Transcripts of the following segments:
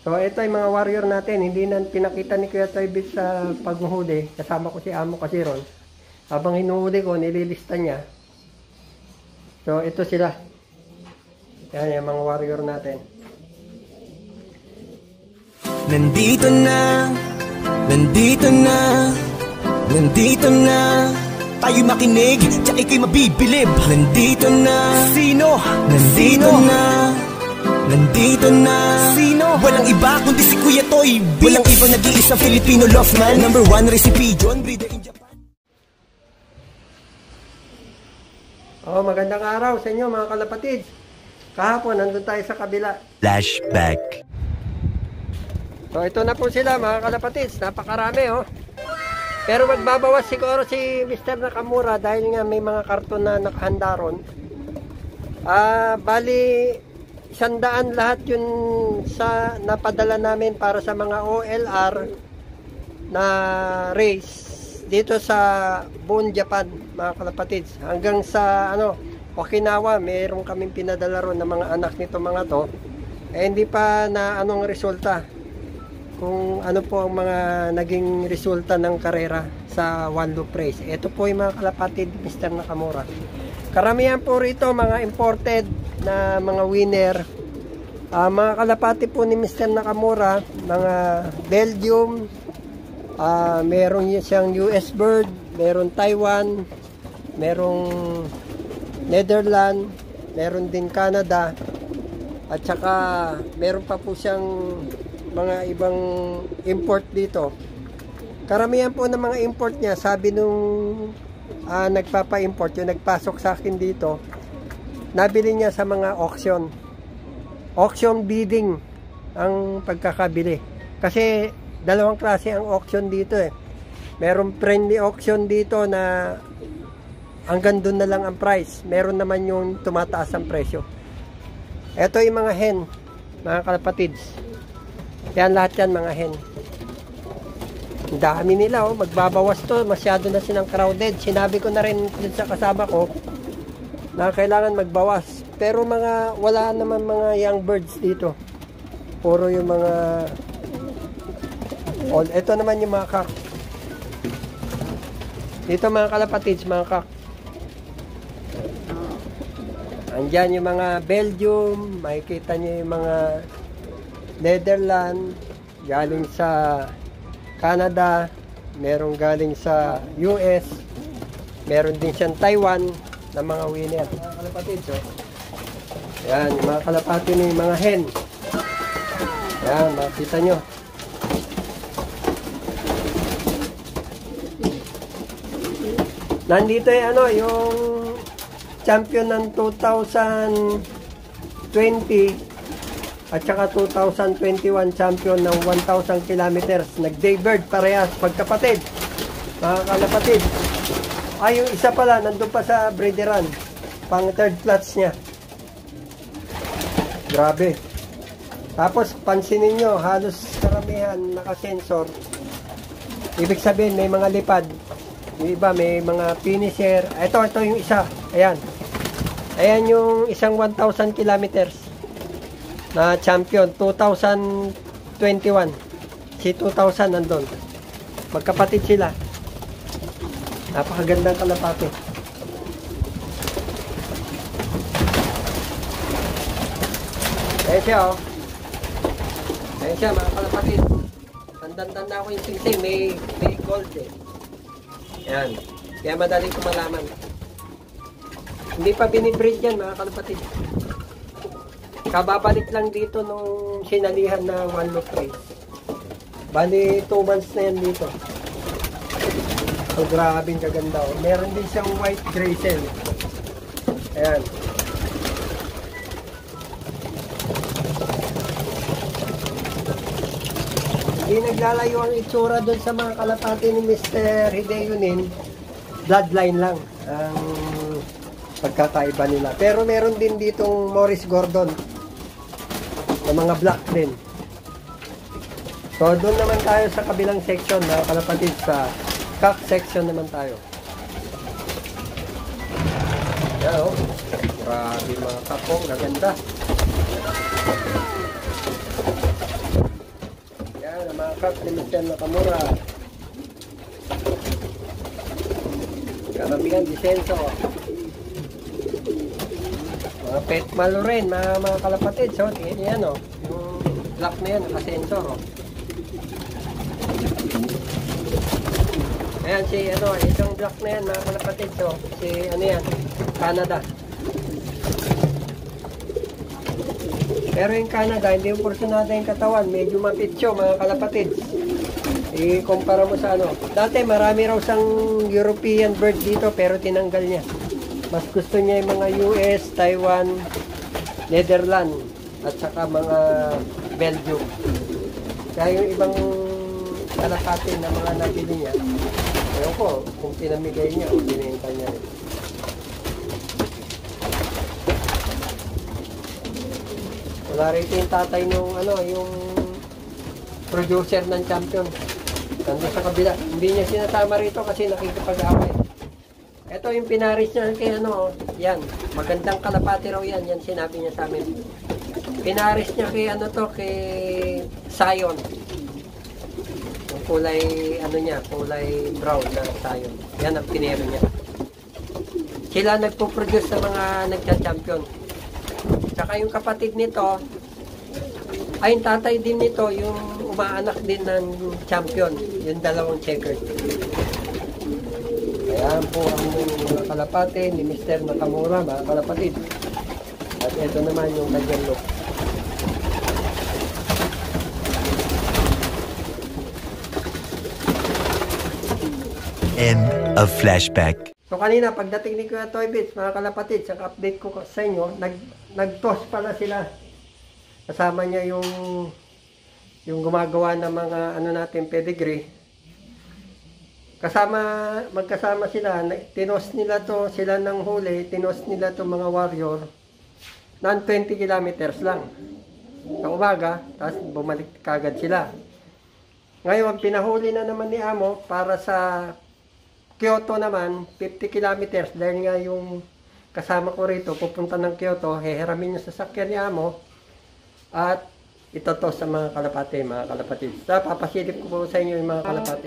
So ito ay mga warrior natin. Hindi na pinakita ni Kuya Toybit sa paghuhuli. Kasama ko si Amo kasi ron. Habang hinuhuli ko, nililista niya. So ito sila. Yan yung mga warrior natin. Nandito na, nandito na, nandito na. Tayo makinig, tsaka ika'y mabibilib. Nandito na, sino? Nandito na, nandito na, sino? Walang iba kundi si Kuya Toy. Walang ibang nag-iisang Filipino love man. Number 1 recipe, John Breeder in Japan. Magandang araw sa inyo mga kalapatids. Kahapon, nandun tayo sa kabila. Flashback. So ito na po sila mga kalapatids. Napakarami Pero magbabawas siguro si Mr. Nakamura dahil nga may mga karton na nakahanda ron. Bali 100 lahat yun sa napadala namin para sa mga OLR na race dito sa buong Japan mga kalapatids. Hanggang sa Okinawa, mayroon kaming pinadala ron ng mga anak nito mga to. Hindi pa na anong resulta. Kung ano po ang mga naging resulta ng karera sa One Loop Race. Ito po yung mga kalapatid Mr. Nakamura. Karamihan po rito mga imported na mga winner. Mga kalapati po ni Mr. Nakamura, mga Belgium, meron siyang US bird, meron Taiwan, merong Netherlands, meron din Canada, at saka meron pa po siyang mga ibang import dito. Karamihan po ng mga import niya, sabi nung nagpapa-import, yung nagpasok sa akin dito, nabili niya sa mga auction. Auction bidding ang pagkakabili. Kasi dalawang klase ang auction dito Meron friendly auction dito na hanggang doon na lang ang price. Meron naman yung tumataas ang presyo. Ito yung mga hen, mga kalapatids. Yan lahat yan mga hen. Ang dami nila magbabawas to. Masyado na silang crowded. Sinabi ko na rin sa kasama ko na kailangan magbawas. Pero wala naman mga young birds dito. Puro yung mga old. Ito naman yung mga cock. Dito mga kalapatids, mga cock. Andyan yung mga Belgium, makikita nyo yung mga Netherlands, galing sa Canada, meron galing sa US, meron din siyang Taiwan na mga winner. Mga kalapatids, yan, yung mga kalapati ni mga hen. Yan, makikita nyo. Nandito yung champion ng 2020 at saka 2021 champion ng 1,000 kilometers. Nag-daybird parehas, magkapatid. Mga kalapatid. Yung isa pala, nandun pa sa breederan. Pang third class niya. Grabe. Tapos, pansinin nyo, halos karamihan naka-sensor. Ibig sabihin, may mga lipad. Yung iba, may mga finisher. Ito yung isa. Ayan. Ayan yung isang 1,000 kilometers na champion. 2021. Si 2000 nandun. Magkapatid sila. Napakagandang kalapati. Ayan siya Ayan siya mga kalapatid. Tandang-tanda ko yung singsing. May gold Ayan. Kaya madali ko malaman. Hindi pa binibreed yan mga kalapatid. Kababalik lang dito nung sinalihan na One Loop Race. Bali 2 months na yan dito. So grabing kaganda Meron din siyang white Grayson. Ayan. Hindi naglalayo ang itsura doon sa mga kalapati ni Mr. Hideo Nin. Bloodline lang ang pagkakaiba nila. Pero meron din ditong Morris Gordon na mga black din. So doon naman tayo sa kabilang section na kalapatid, sa cock section naman tayo. Yan grabe mga cock gaganda. truck ni Mr. Nakamura. Karamihan disenso. Mga pet malo rin, mga kalapatid. So, yan o. Yung block na yan, nakasensor o. Ayan si itong block na yan, mga kalapatid. So, si yan, Canada. Pero yung Canada, hindi yung porsyonada yung katawan. Medyo mapitso, mga kalapatid. I-kumpara mo sa Dati marami raw sang European bird dito, pero tinanggal niya. Mas gusto niya yung mga US, Taiwan, Netherlands, at saka mga Belgium. Kaya yung ibang kalapati na mga nabili niya, ayaw ko kung pinamigay niya o binenta niya rin. Wala rito yung tatay nung yung producer ng champion. Nandun sa kabila. Hindi niya sinasama rito kasi nakikipag-away. Ito yung pinaris niya kay yan. Magandang kalapati raw yan. Yan sinabi niya sa amin. Pinaris niya kay kay Sayon. Yung kulay, kulay brown na Sayon. Yan ang pinero niya. Sila nagpo-produce sa mga nagcha-champion. Tsaka yung kapatid nito, ay yung tatay din nito, yung umaanak din ng champion, yung dalawang checker. Kaya po ang mga kalapati ni Mr. Nakamura, mga kalapatid. At ito naman yung kanyang look. End of flashback. So kanina, pagdating ni Kuya Toy Bits, mga kalapatid, sa update ko sa inyo, nag-toss pala sila. Kasama niya yung gumagawa ng mga natin pedigree. Magkasama sila, tinos nila to, sila ng huli, tinos nila to mga warrior ng 20 kilometers lang. Sa umaga, tapos bumalik kagad sila. Ngayon, pinahuli na naman ni Amo para sa Kyoto naman, 50 kilometers. Dahil nga yung kasama ko rito, pupunta ng Kyoto, heheramin yung sasakyan ni Amo. At ito to sa mga kalapati, mga kalapatid. So, papasilip ko po sa inyo yung mga kalapati.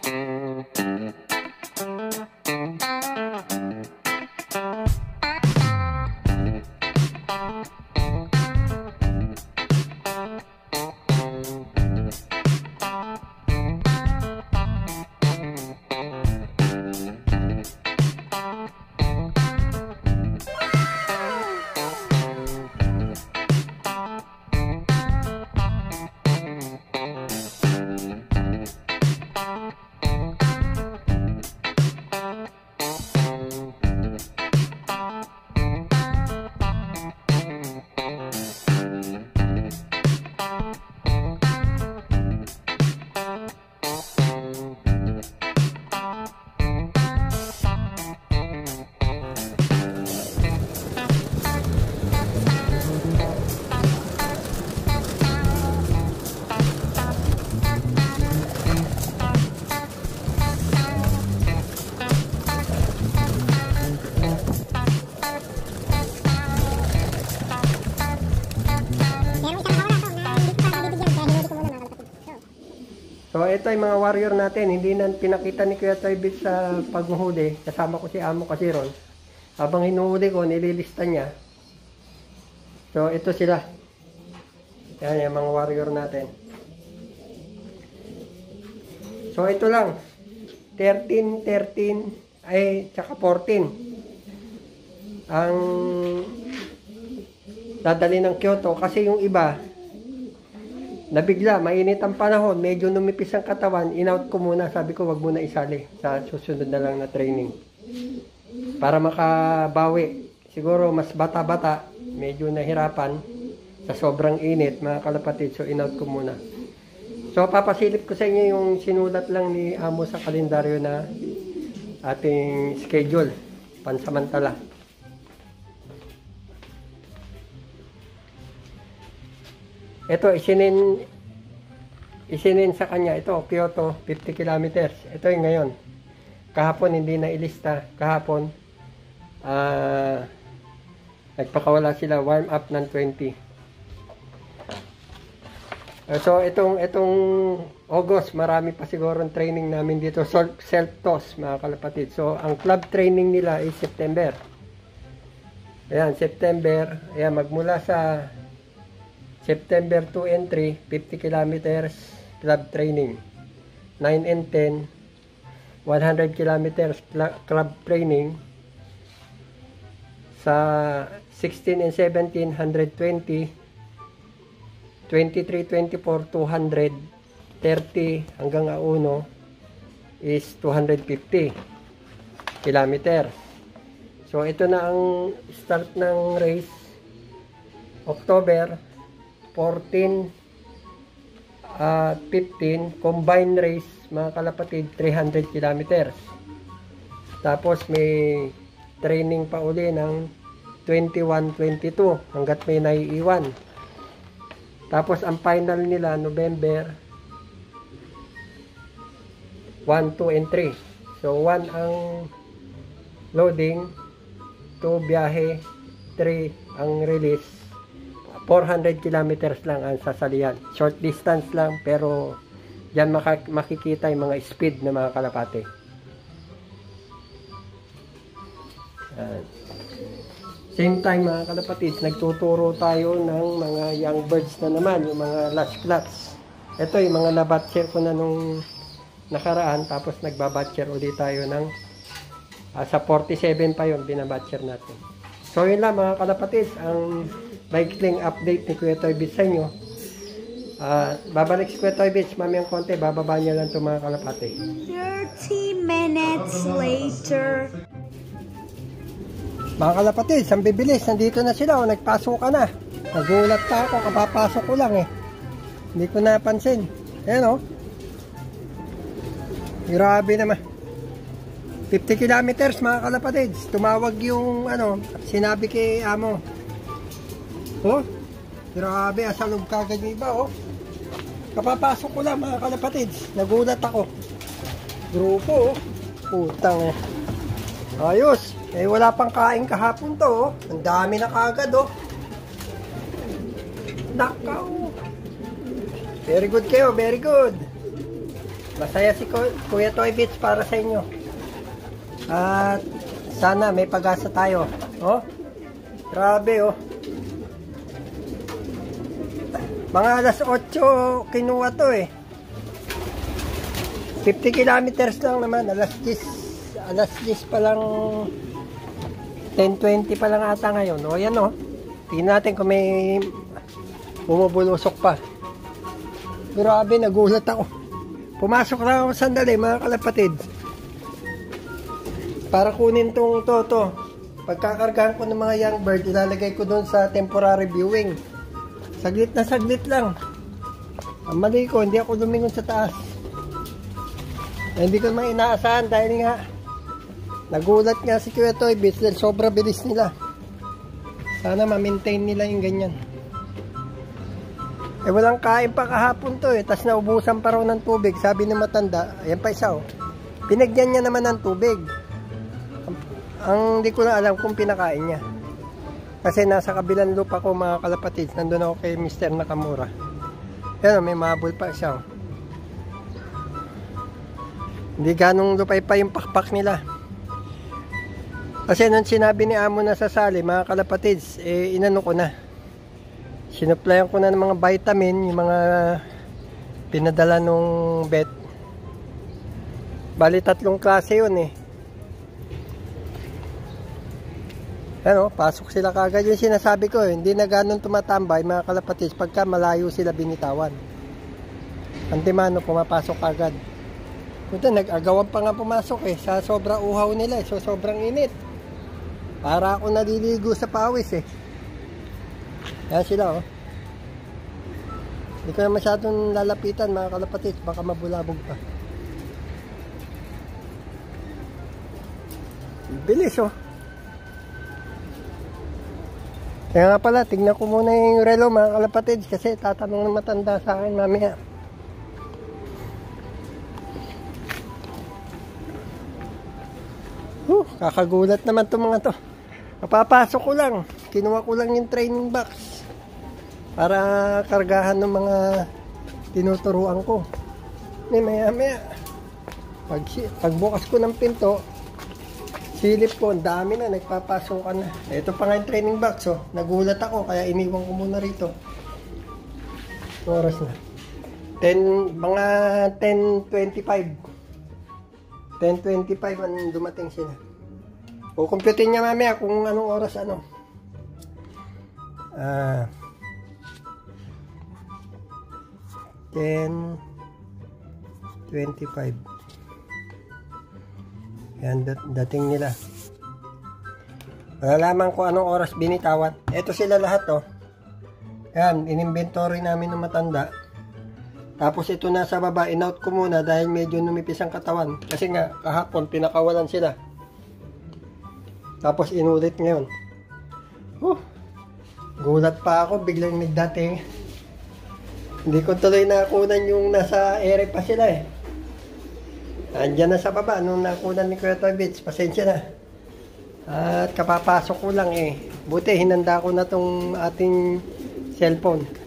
So ito ay mga warrior natin, hindi na pinakita ni Kuya Toy Bits sa paghuhuli. Kasama ko si Amo kasi ron. Habang hinuhuli ko, nililista niya. So ito sila. Yan yung mga warrior natin. So ito lang. 13, tsaka 14. Ang dadali ng Kyoto kasi yung iba nabigla, mainit ang panahon, medyo numipis ang katawan, in-out ko muna, sabi ko wag muna isali sa susunod na lang na training para makabawi. Siguro mas bata-bata, medyo nahirapan sa sobrang init, mga kalapatid, so in-out ko muna. So papasilip ko sa inyo yung sinulat lang ni Amo sa kalendaryo na ating schedule pansamantala. Ito, isinin sa kanya. Ito, Kyoto, 50 kilometers. Ito yung ngayon. Kahapon, hindi na ilista. Kahapon, nagpakawala sila, warm up ng 20. So itong August, marami pa siguro training namin dito, self-toss mga kalapatid. So ang club training nila is September. Ayan, September. Ayan, magmula sa September 2 and 3, 50 kilometers club training. 9 and 10, 100 kilometers club training. Sa 16 and 17, 120, 23, 24, 200, 30 hanggang 1 is 250 kilometer. So ito na ang start ng race. October 14, 15 combined race mga kalapatid, 300 kilometers. Tapos may training pa uli ng 21, 22 hanggat may naiiwan. Tapos ang final nila November 1, 2 and 3. So 1 ang loading, 2 biyahe, 3 ang release. 400 kilometers lang ang sasalihan. Short distance lang, pero diyan makikita yung mga speed na mga kalapate. Same time mga kalapatids, nagtuturo tayo ng mga young birds na naman, yung mga last class. Ito yung mga nabatcher ko na nung nakaraan, tapos nagbabatcher ulit tayo ng sa 47 pa yun, binabatcher natin. So yun lang mga kalapatids, ang maikling update ni Kuya Toy Bits sa inyo. Babalik si Kuya Toy Bits, mamayang konti, bababa niya lang ito mga kalapati. 30 minutes later. Mga kalapatids, ang bibilis, nandito na sila, nagpasok ka na. Nagulat pa ako, kapapasok ko lang eh. Hindi ko napansin. Ayan o. Grabe naman. 50 kilometers mga kalapatids. Tumawag yung sinabi kay amo. Oh, grabe, asalog kagad yung iba oh. Kapapasok ko lang mga kalapatids. Nagulat ako. Grupo oh. Putang eh. Ayos. Eh wala pang kain kahapon to oh. Ang dami na kagad oh. Nakaw. Very good kayo, very good. Masaya si Kuya Toy Bits para sa inyo. At sana may pag-asa tayo. Oh. Grabe oh. Mga alas 8 kinuha to eh. 50 kilometers lang naman. Alas 10 pa lang. 10:20 pa lang ata ngayon. O yan o. Tingnan natin kung may bumubulusok pa. Grabe, nagulat ako. Pumasok lang ako sandali mga kalapatid. Para kunin tong toto. Pagkakargahan ko ng mga young bird, ilalagay ko doon sa temporary viewing. Saglit na saglit lang. Ang mali ko, hindi ako lumingon sa taas. Hindi ko naman inaasahan dahil nga nagulat nga si Kuya Toy Bits dahil sobra bilis nila. Sana ma-maintain nila yung ganyan. Eh walang kain pa kahapon to eh. Tapos naubusan pa raw ng tubig. Sabi ng matanda, ayan pa isa oh. Pinagyan niya naman ng tubig. Ang hindi ko na alam kung pinakain niya. Kasi nasa kabilang lupa ko mga kalapatids. Nandun ako kay Mr. Nakamura. Ayan, may mabul pa siya. Hindi ganong lupay pa yung pakpak nila. Kasi nung sinabi ni Amo na sasali, mga kalapatids, eh inano ko na. Sinuplayan ko na ng mga vitamin, yung mga pinadala nung vet. Bali 3 klase yun eh. Ano, pasok sila kagad. Yung sinasabi ko, hindi na ganun tumatambay mga kalapatids pagka malayo sila binitawan. Antimano, pumapasok kagad. Punta, nag-agawan pa nga pumasok eh. Sa sobra uhaw nila eh. So, sobrang init. Para ako naliligo sa pawis eh. Yan sila oh. Hindi ko na masyadong lalapitan mga kalapatids. Baka mabulabog pa. Bilis oh. Kaya nga pala, tignan ko muna yung relo mga kalapatids kasi tatanong ng matanda sa akin mamaya. Kakagulat naman itong mga to. Napapasok ko lang. Kinuha ko lang yung training box para kargahan ng mga tinuturuan ko. Maya pagbukas ko ng pinto, silip ko, ang dami na, nagpapasokan na. Ito pa nga yung training box, oh. Nagulat ako, kaya iniwan ko muna rito. Oras na. Mga 10:25. 10:25 ang dumating sila. Kukumputin niya mamaya kung anong oras, 10:25. Yan, dating nila. Malalaman ko anong oras binitawan. Ito sila lahat, oh. Yan, in-inventory namin ng matanda. Tapos ito na sa baba, in-out ko muna dahil medyo numipis ang katawan. Kasi nga, kahapon, pinakawalan sila. Tapos inulit ngayon. Gulat pa ako, biglang nagdating. Hindi ko tuloy nakunan yung nasa ere pa sila eh. Andyan na sa baba, nung nakunan ni Kuya Toy Bits, pasensya na. At kapapasok ko lang eh. Buti, hinanda ko na tong ating cellphone.